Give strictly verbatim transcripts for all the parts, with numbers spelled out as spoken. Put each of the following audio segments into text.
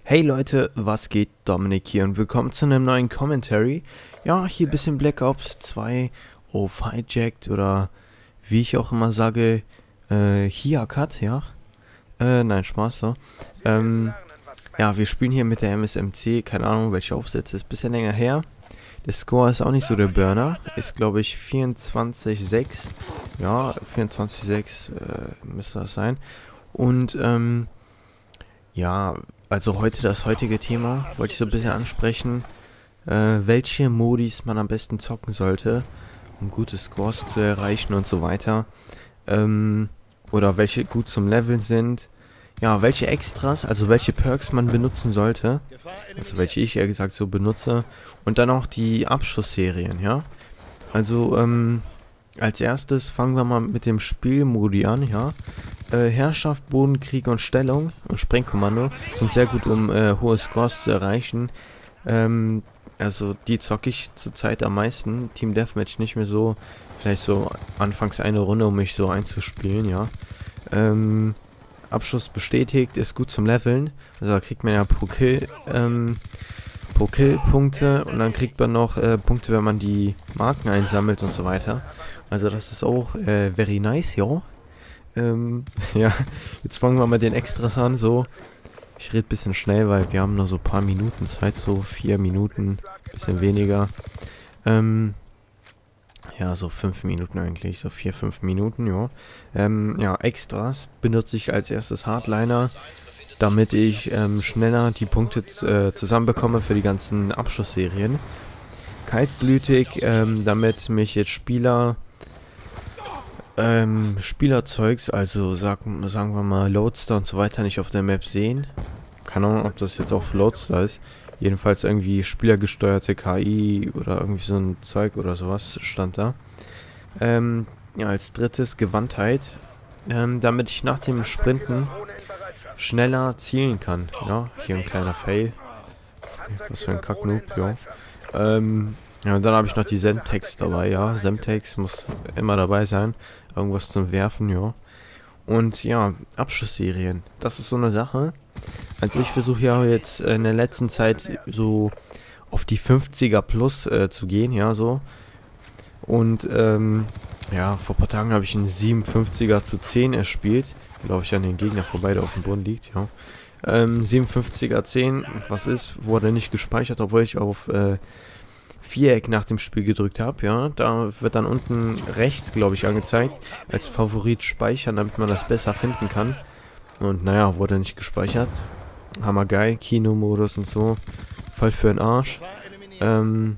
Hey Leute, was geht? Dominik hier und willkommen zu einem neuen Commentary. Ja, hier ein bisschen Black Ops zwei auf Hijacked oder wie ich auch immer sage, äh, Hijacked, ja? Äh, nein, Spaß, so. Ähm, ja, wir spielen hier mit der M S M C, keine Ahnung, welche Aufsätze, ist ein bisschen länger her. Der Score ist auch nicht so der Burner, ist glaube ich vierundzwanzig sechs, ja, vierundzwanzig sechs äh, müsste das sein. Und, ähm, ja, also heute das heutige Thema wollte ich so ein bisschen ansprechen, äh, welche Modis man am besten zocken sollte, um gute Scores zu erreichen und so weiter. Ähm, oder welche gut zum Leveln sind. Ja, welche Extras, also welche Perks man benutzen sollte. Also welche ich eher gesagt so benutze. Und dann auch die Abschussserien, ja. Also, ähm, als erstes fangen wir mal mit dem Spielmodi an, ja. Äh, Herrschaft, Bodenkrieg und Stellung und Sprengkommando sind sehr gut, um äh, hohe Scores zu erreichen. Ähm, also die zocke ich zurzeit am meisten. Team Deathmatch nicht mehr so. Vielleicht so anfangs eine Runde, um mich so einzuspielen, ja. Ähm, Abschuss bestätigt, ist gut zum Leveln. Also da kriegt man ja pro Kill, ähm, pro Kill Punkte und dann kriegt man noch äh, Punkte, wenn man die Marken einsammelt und so weiter. Also das ist auch äh, very nice, ja. Ähm, ja, jetzt fangen wir mal den Extras an, so. Ich rede ein bisschen schnell, weil wir haben nur so ein paar Minuten Zeit, so vier Minuten, bisschen weniger. Ähm, ja, so fünf Minuten eigentlich, so vier, fünf Minuten, ja. Ähm, ja, Extras benutze ich als erstes Hardliner, damit ich ähm, schneller die Punkte äh, zusammenbekomme für die ganzen Abschussserien. Kaltblütig, ähm, damit mich jetzt Spieler ähm, Spielerzeugs, also sagen, sagen wir mal Loadstar und so weiter, nicht auf der Map sehen. Keine Ahnung, ob das jetzt auch für Loadstar ist. Jedenfalls irgendwie spielergesteuerte K I oder irgendwie so ein Zeug oder sowas stand da. Ähm, ja, als drittes Gewandtheit, ähm, damit ich nach dem Sprinten schneller zielen kann. Ja, hier ein kleiner Fail. Was für ein Kacknoob, ja. Ähm, ja, und dann habe ich noch die Semtex dabei, ja. Semtex muss immer dabei sein. Irgendwas zum Werfen, ja. Und ja, Abschussserien. Das ist so eine Sache. Also ich versuche ja jetzt in der letzten Zeit so auf die fünfziger plus äh, zu gehen, ja, so. Und, ähm, ja, vor ein paar Tagen habe ich einen siebenundfünfziger zu zehn erspielt. Glaube ich an den Gegner vorbei, der auf dem Boden liegt, ja. Ähm, siebenundfünfziger zehn, was ist, wurde nicht gespeichert, obwohl ich auf, äh, Viereck nach dem Spiel gedrückt habe, ja, da wird dann unten rechts, glaube ich, angezeigt, als Favorit speichern, damit man das besser finden kann. Und naja, wurde nicht gespeichert. Hammergeil, Kinomodus und so, voll für den Arsch. Ähm,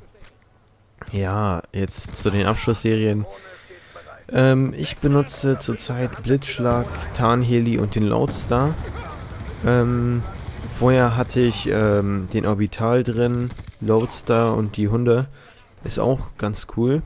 ja, jetzt zu den Abschussserien. Ähm, ich benutze zurzeit Blitzschlag, Tarnheli und den Loadstar. Ähm, vorher hatte ich ähm, den Orbital drin, Loadstar und die Hunde. Ist auch ganz cool.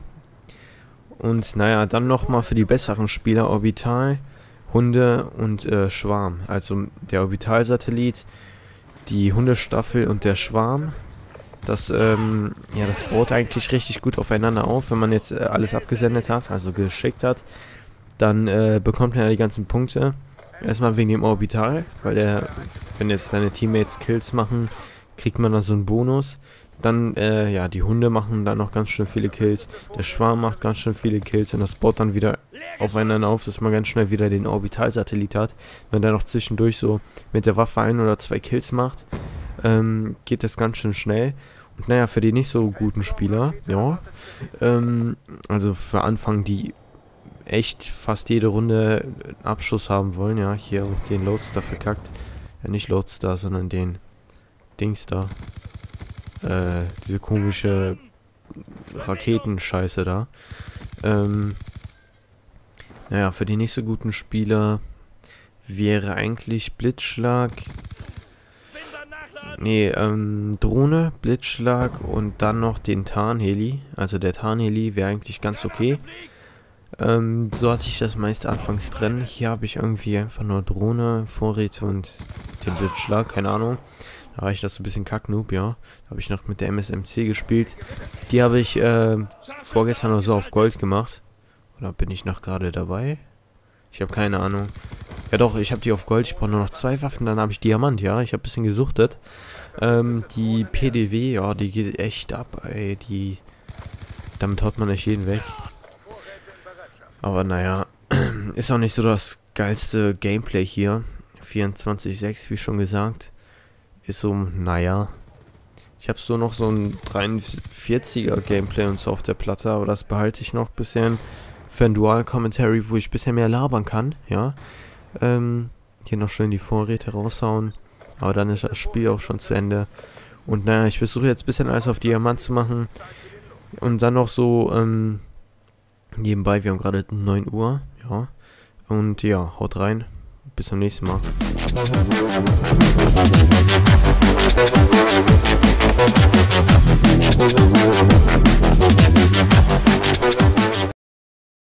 Und naja, dann nochmal für die besseren Spieler Orbital, Hunde und äh, Schwarm. Also der Orbital-Satellit, die Hundestaffel und der Schwarm. Das, ähm, ja, das baut eigentlich richtig gut aufeinander auf, wenn man jetzt äh, alles abgesendet hat, also geschickt hat. Dann äh, bekommt man ja die ganzen Punkte. Erstmal wegen dem Orbital, weil der, wenn jetzt deine Teammates Kills machen, kriegt man dann so einen Bonus. Dann, äh, ja, die Hunde machen dann noch ganz schön viele Kills. Der Schwarm macht ganz schön viele Kills und das baut dann wieder aufeinander auf, dass man ganz schnell wieder den Orbitalsatellit hat. Wenn der noch zwischendurch so mit der Waffe ein oder zwei Kills macht, ähm, geht das ganz schön schnell. Und naja, für die nicht so guten Spieler, ja, ähm, also für Anfang, die echt fast jede Runde Abschuss haben wollen, ja, hier auch den Loadstar verkackt. Ja, nicht Loadstar, sondern den Dings da. Äh, diese komische Raketenscheiße da. Ähm, naja, für die nicht so guten Spieler wäre eigentlich Blitzschlag. Nee, ähm, Drohne, Blitzschlag und dann noch den Tarnheli. Also der Tarnheli wäre eigentlich ganz okay. Ähm, so hatte ich das meist anfangs drin. Hier habe ich irgendwie einfach nur Drohne, Vorräte und den Blitzschlag, keine Ahnung. Da war ich das so ein bisschen Kacknoob, ja. Da habe ich noch mit der M S M C gespielt. Die habe ich äh, vorgestern oder so auf Gold gemacht. Oder bin ich noch gerade dabei? Ich habe keine Ahnung. Ja doch, ich habe die auf Gold. Ich brauche nur noch zwei Waffen, dann habe ich Diamant, ja. Ich habe ein bisschen gesuchtet. Ähm, die P D W, ja, die geht echt ab, ey. Die... Damit haut man echt jeden weg. Aber naja, ist auch nicht so das geilste Gameplay hier. vierundzwanzig sechs, wie schon gesagt. Ist so, naja. Ich habe so noch so ein dreiundvierziger Gameplay und so auf der Platte, aber das behalte ich noch ein bisschen für ein Dual-Commentary, wo ich ein bisschen mehr labern kann, ja. Ähm, hier noch schön die Vorräte raushauen. Aber dann ist das Spiel auch schon zu Ende. Und naja, ich versuche jetzt ein bisschen alles auf Diamant zu machen. Und dann noch so, ähm, nebenbei, wir haben gerade neun Uhr, ja. Und ja, haut rein. Bis zum nächsten Mal.